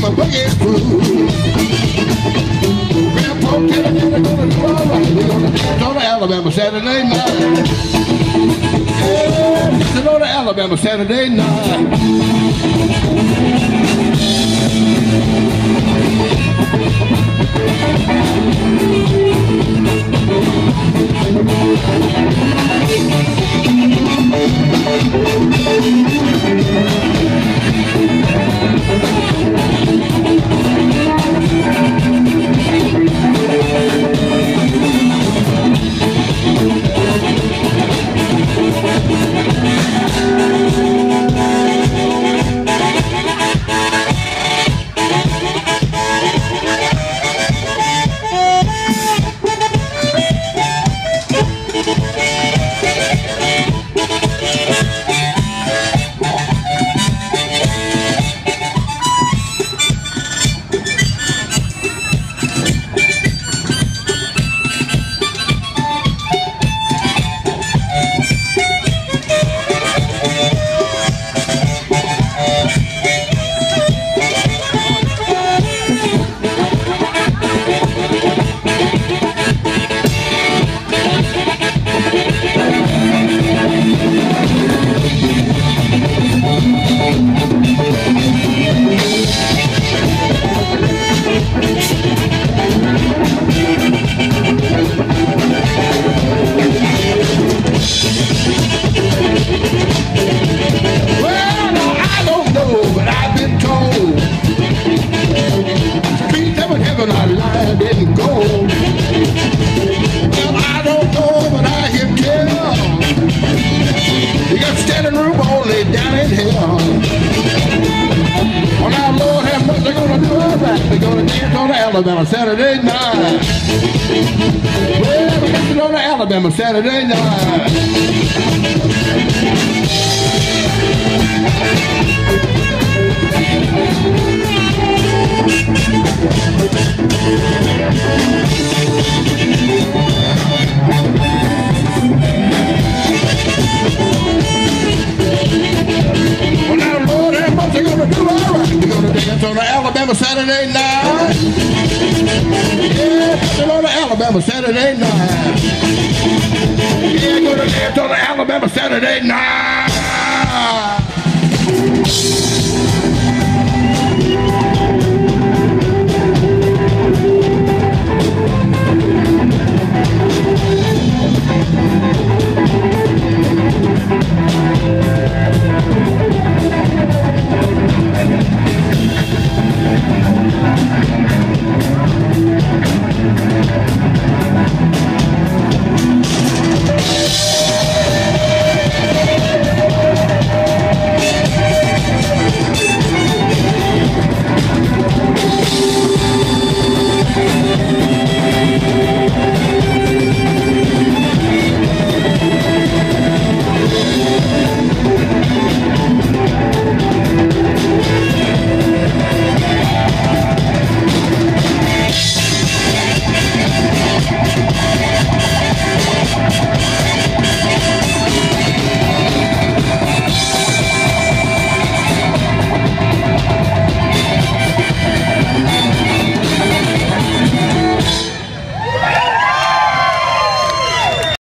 the boogie crew. Grandpa Teddy they're gonna do all right. We're gonna dance on the Alabama Saturday night. Yeah, dancing on the Alabama Saturday night. Alabama Saturday night. Well, we're dancing on the Alabama Saturday night. Well, now, Lord, have mercy, gonna do all right. We're gonna dance on the Alabama Saturday night. Yeah, dancing on the Alabama Saturday night. Yeah, gonna dance on the Alabama Saturday night.